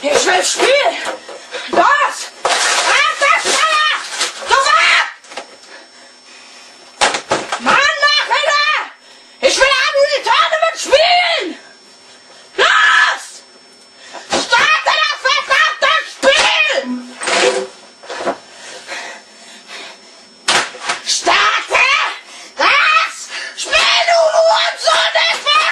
Ich will spielen! Los! Das schneller! Sofort! Mann, mach wieder! Ich will Tournament spielen! Los! Starte das verdammte Spiel! Starte das Spiel, du Hurensohn! Ich will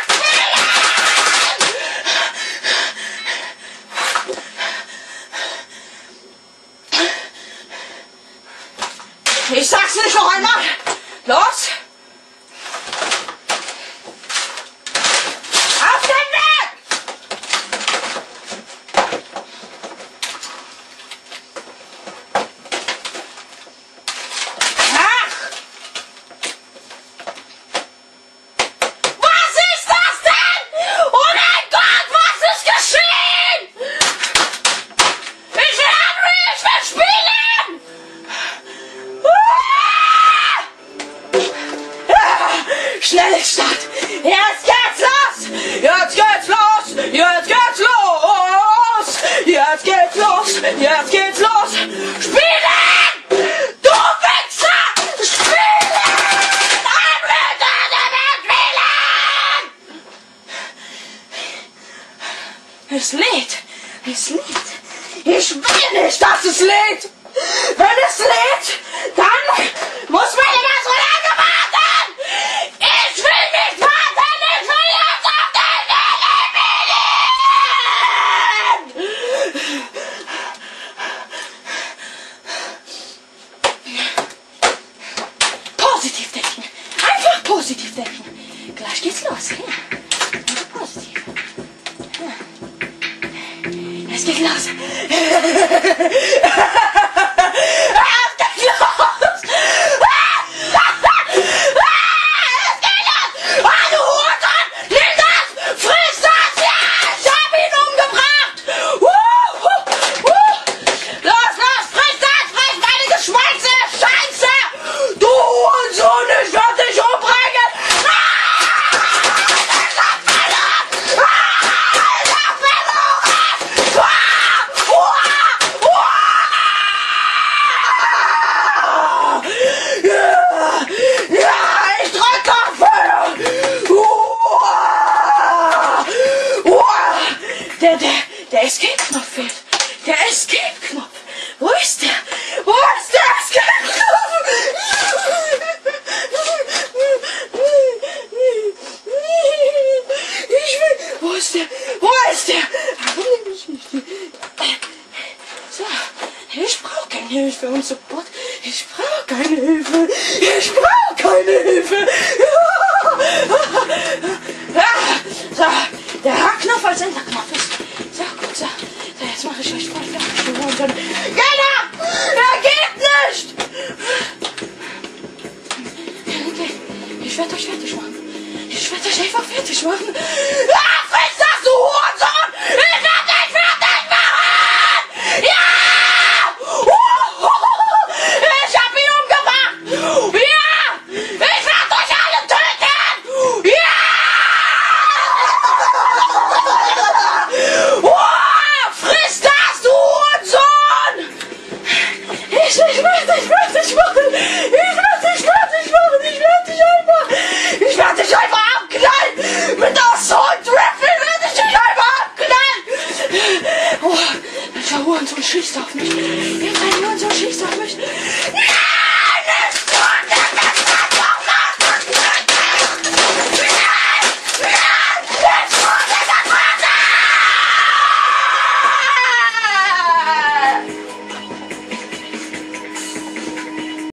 spielen! Ich sag's nicht noch einmal! Los! Auf den Weg! Ach! Was ist das denn? Oh mein Gott, was ist geschehen? Ich will Unreal, ich will spielen! Schnelle Start! Jetzt geht's los! Jetzt geht's los! Jetzt geht's los! Jetzt geht's los! Jetzt geht's los! Spielen! Du Wichser! Spielen! Spielen! Es lädt! Es lädt! Ich will nicht, dass es lädt! Wenn es lädt, dann muss man immer so lange warten! Ich will nicht warten! Ich will jetzt auf den Willen! Positiv denken! Einfach positiv denken! Gleich geht's los! Ja. Einfach positiv! Ja. Es geht los! Der Escape-Knopf fehlt. Der Escape-Knopf. Wo ist der? Wo ist der Escape-Knopf? Wo ist der? Wo ist der? So, ich brauche keine Hilfe und Support. Ich brauche keine Hilfe. Ich brauche keine Hilfe. So, der H-Knopf als Enterknopf ist. So, gut, so. So, jetzt mache ich euch voll fertig. Genau! Er geht nicht! Okay, ich werde euch fertig machen. Ich werde euch einfach fertig machen. Ah, friss das, du Hurensohn! Ich werde dich fertig machen! Ja! Ich hab ihn umgebracht! Ja! Ich werde euch alle töten! Ja! Friss das, du Hurensohn! Ich werde dich fertig machen! Ich werde dich einfach abknallen! Mit Assault Rifle werde ich dich einfach abknallen! Oh, der Hurensohn schießt auf mich!